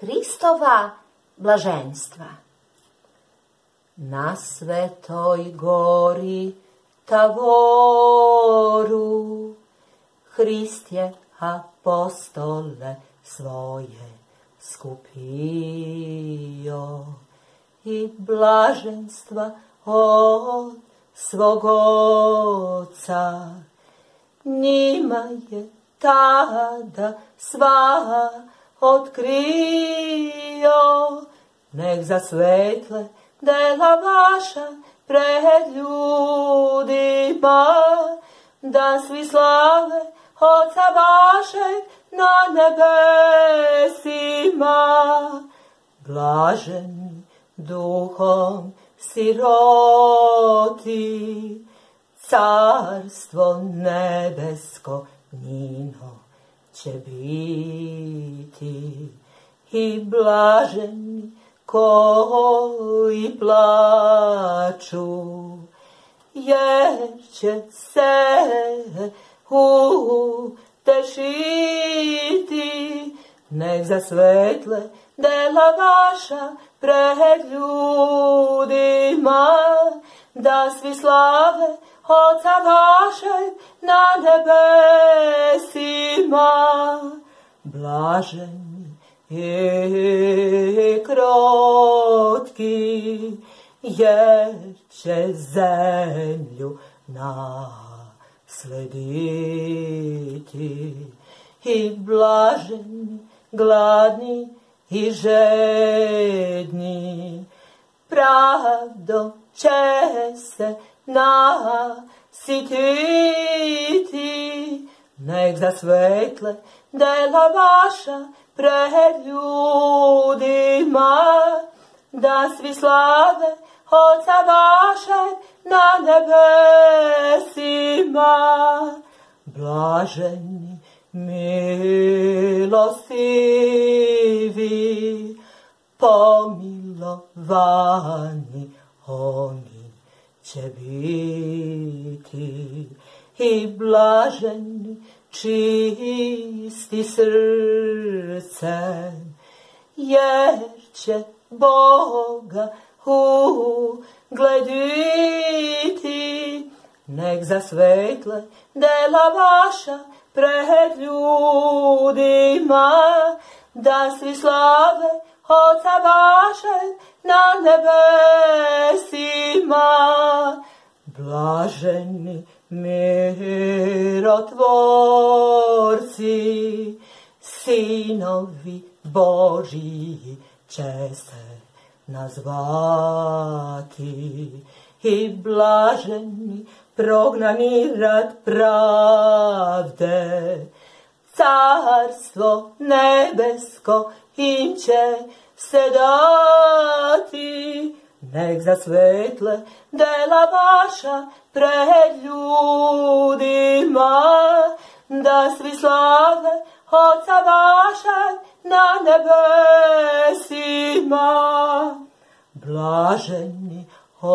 Hristova blaženstva. Na Svetoj gori Tavoru Hrist je apostole svoje skupio i blaženstva od svog Oca. Njima je tada sva otkrio, nek zasvetle dela vaša pred ljudima, da svi slave Oca vašeg na nebesima. Blaženi duhom siroti, carstvo nebesko njino će biti. I blaženi koji plaču, jer će se utešiti. Nek zasvetle dela vaša pred ljudima, da svi slave Oca vašeg na nebesima. Blaženi i krotki, jer će zemlju naslediti. I blaženi, gladni i žedni, pravdom će se nasititi. Nek zasvetle dela vaša pred ljudima, da svi slave Oca vašeg na nebesima. Blaženi, milostivi, pomilovani oni će biti. I blaženi, čisti srcem, jer će Boga uglediti. Nek zasvetle dela vaša pred ljudima, da svi slave Oca vašeg na nebesima. Blaženi mirotvorci, sinovi Božji će se nazvati. I blaženi prognani rad pravde, carstvo nebesko im će se dati. Nek zasvetle dela vaša pred ljudima, da svi slave Oca vašeg na nebesima. Blaženi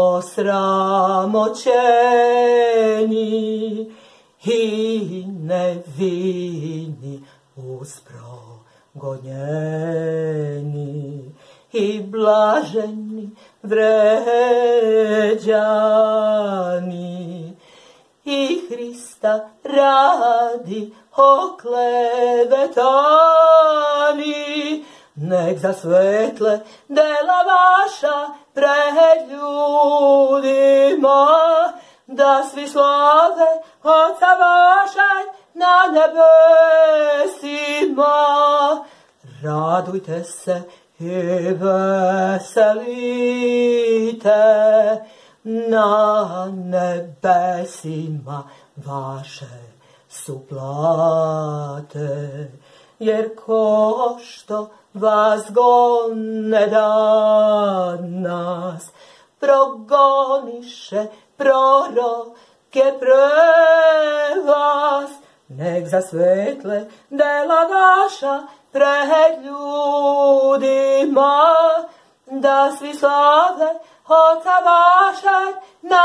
osramoćeni i nevini usprogonjeni. I blaženi vređani i Hrista radi oklevetani. Nek zasvetle dela vaša pred ljudima, da svi slave Oca vašeg na nebesima. Radujte se i veselite, na nebesima vaše su plate. Jer ko što vas gone danas, progoniše proroke pre vas. Nek zasvetle dela vaša pred ljudima, da svi slave Oca vašeg na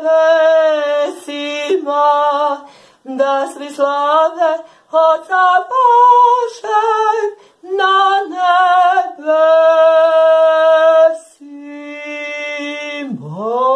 nebesima. Da svi slave Oca vašeg na nebesima. O